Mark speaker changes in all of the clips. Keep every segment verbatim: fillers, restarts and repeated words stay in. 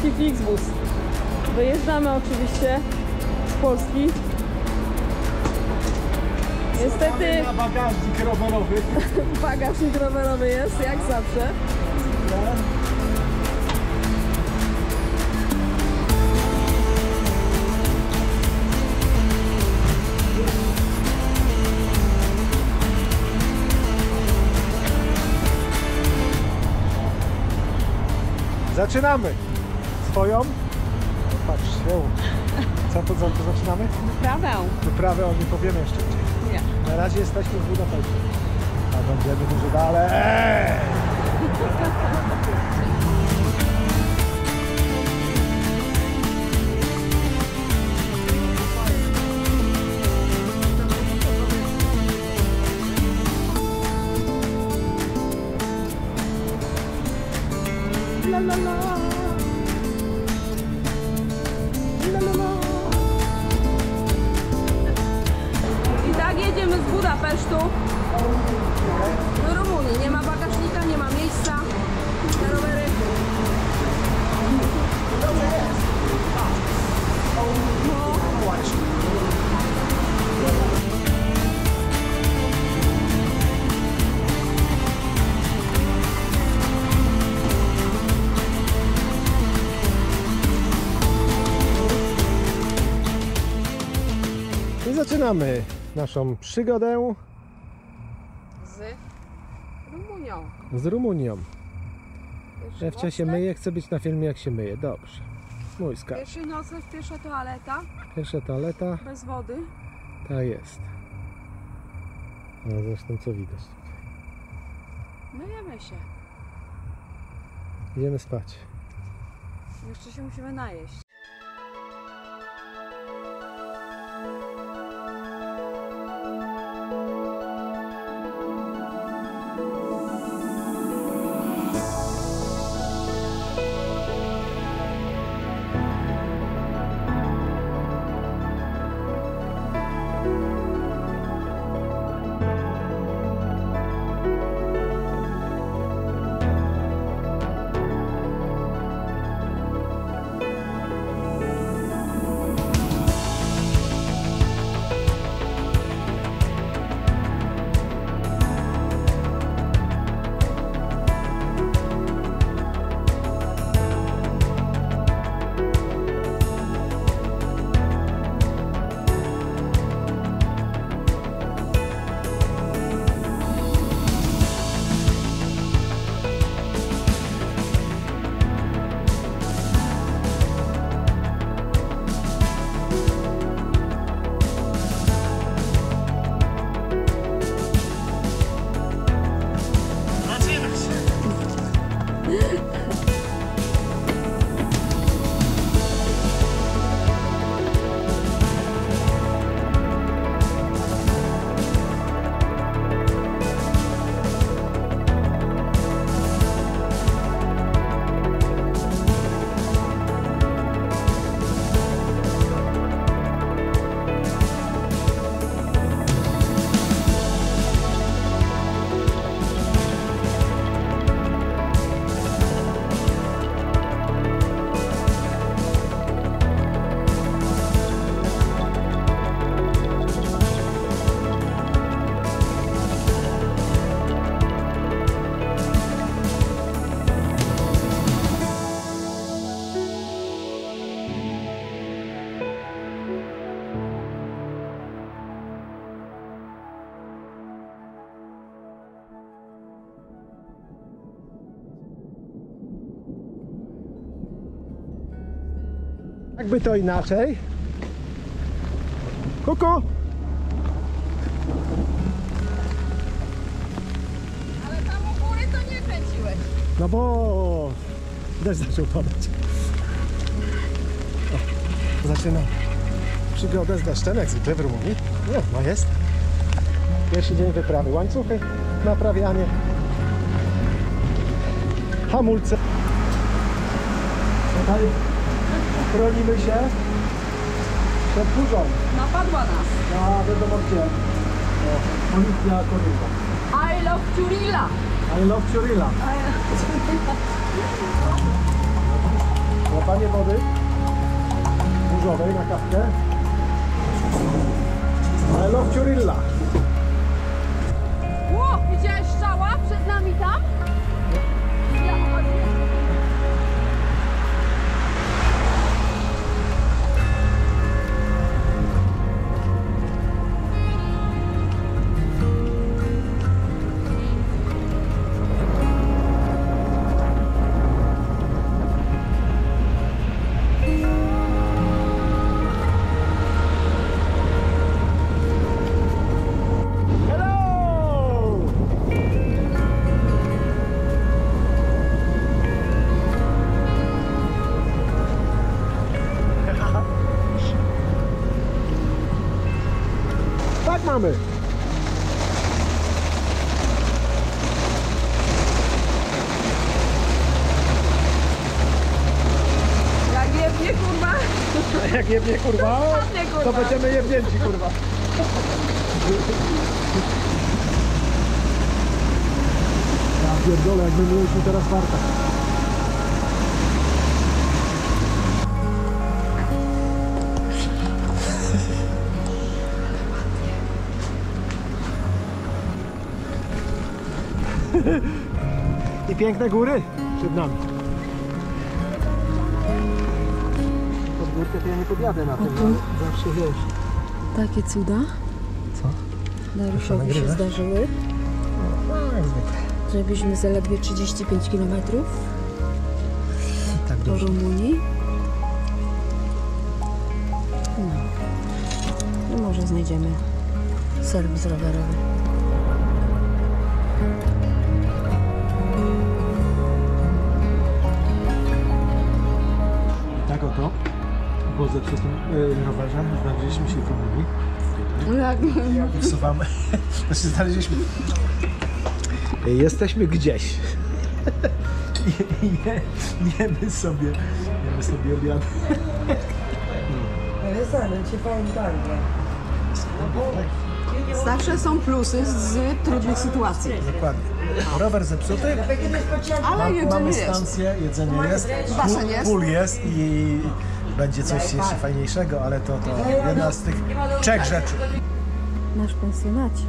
Speaker 1: polski Flixbus. Wyjeżdżamy oczywiście z Polski. Niestety
Speaker 2: na bagażnik rowerowy.
Speaker 1: Bagażnik rowerowy jest, jak zawsze.
Speaker 2: Zaczynamy swoją. Patrz się. Co to, co to zaczynamy?
Speaker 1: Wyprawę.
Speaker 2: Wyprawę, o nie powiemy jeszcze gdzie.
Speaker 1: Nie.
Speaker 2: Na razie jesteśmy w Budapeszcie. A będziemy dużo dalej.
Speaker 1: La la la. La la la. I tak jedziemy z Budapesztu do Rumunii. Nie ma bagażnika, nie ma miejsca na rowery. No.
Speaker 2: I zaczynamy naszą przygodę
Speaker 1: Z Rumunią.
Speaker 2: z Rumunią.
Speaker 1: Pierwszy
Speaker 2: Ewcia się
Speaker 1: nocleg.
Speaker 2: myje, chce być na filmie jak się myje. Dobrze. Mój skarb.
Speaker 1: Pierwszy nocleg, pierwsza toaleta,
Speaker 2: Pierwsza toaleta.
Speaker 1: bez wody.
Speaker 2: Ta jest. No zresztą co widać tutaj.
Speaker 1: Myjemy się.
Speaker 2: Idziemy spać.
Speaker 1: Jeszcze się musimy najeść.
Speaker 2: Jakby to inaczej. Kuku!
Speaker 1: Ale tam u góry to nie kręciłeś.
Speaker 2: No bo deszcz zaczął padać. O, zaczynam przygodę z deszczem, jak zwykle w Rumunii. No, no jest. Pierwszy dzień wyprawy. Łańcuchy, naprawianie, hamulce. Tutaj chronimy się przed burzą.
Speaker 1: Napadła nas.
Speaker 2: A wiadomo gdzie. O, policja Korynka.
Speaker 1: I love Ciurila.
Speaker 2: I love Ciurila. Łapanie wody burzowej na kawkę. I love Ciurilla.
Speaker 1: Ło, widziałeś strzała przed nami tam? Ja popatrzę.
Speaker 2: Tak mamy.
Speaker 1: Jak jebnie, kurwa.
Speaker 2: Jak jebnie kurwa,
Speaker 1: Ładnie, kurwa.
Speaker 2: to będziemy jebnięci kurwa. Ja pierdolę, jakby mieliśmy teraz wartę. I piękne góry przed nami. Pod górkę to ja nie podjadę na tym, no. Zawsze wiesz.
Speaker 1: Takie cuda
Speaker 2: Co?
Speaker 1: Dariuszowi się zdarzyły,
Speaker 2: No, jak zwykle.
Speaker 1: żebyśmy zaledwie trzydzieści pięć kilometrów
Speaker 2: Tak
Speaker 1: do
Speaker 2: dobrze.
Speaker 1: Rumunii. No. I może znajdziemy serwis rowerowy.
Speaker 2: Tak oto, po zepsutym yy, rowerze znaleźliśmy się w Rumunii.
Speaker 1: Jak
Speaker 2: Wsuwamy. Znaczy znaleźliśmy. Jesteśmy gdzieś. I je, jemy sobie, jemy sobie obiad.
Speaker 3: Ale zaraz ci powiem tak,
Speaker 1: zawsze są plusy z trudnych sytuacji.
Speaker 2: Dokładnie. Rower zepsuty,
Speaker 1: Ale
Speaker 2: mam,
Speaker 1: jedzenie
Speaker 2: mamy
Speaker 1: jest.
Speaker 2: stację, jedzenie jest,
Speaker 1: Basen
Speaker 2: pól,
Speaker 1: jest.
Speaker 2: pól jest i będzie coś jeszcze fajniejszego, ale to, to jedna z tych trzech rzeczy.
Speaker 1: Nasz pensjonacik.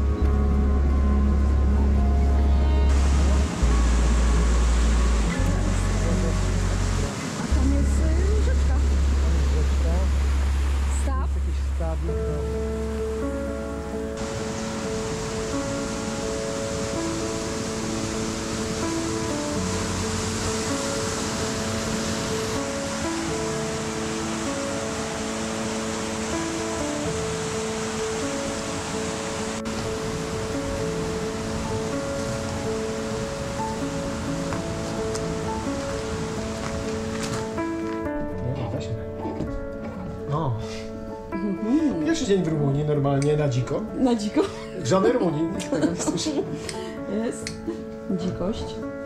Speaker 1: A tam jest y, rzeczka. Staw.
Speaker 2: Jakiś stawik, no. No, weźmy. O. Pierwszy dzień w Rumunii, normalnie, na dziko.
Speaker 1: Na dziko.
Speaker 2: W żadnej Rumunii, nikt tego nie słyszy.
Speaker 1: Jest. Dzikość.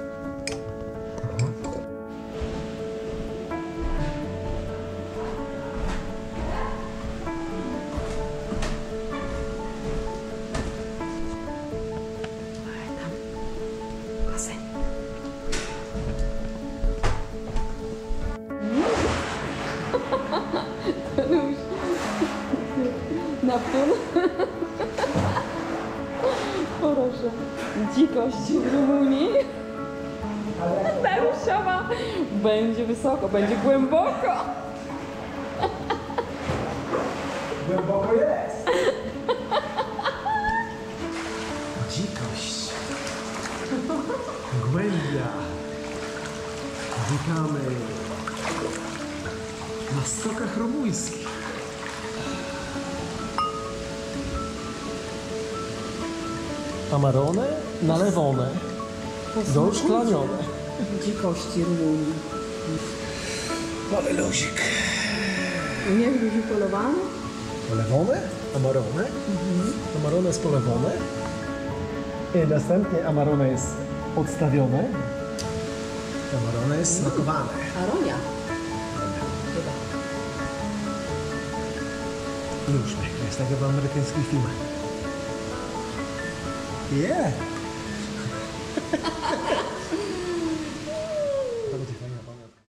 Speaker 1: Basen. Neptun. Proszę. Dzikość w Rumunii. Dariuszowa. Będzie wysoko, będzie głęboko.
Speaker 2: Głęboko jest. Dzikość. Głębia. Witamy na stokach rumuńskich. Amarone, nalewone, doszklanione.
Speaker 1: Dzikości Rumunii.
Speaker 2: Ale luzik.
Speaker 1: Niech ludzi polowany.
Speaker 2: Polewone, amarone. Amarone jest polewone. I następnie amarone jest odstawione. Amarone jest smakowane.
Speaker 1: Aronia.
Speaker 2: Już, to jest tak jak w amerykańskich filmach. Yeah!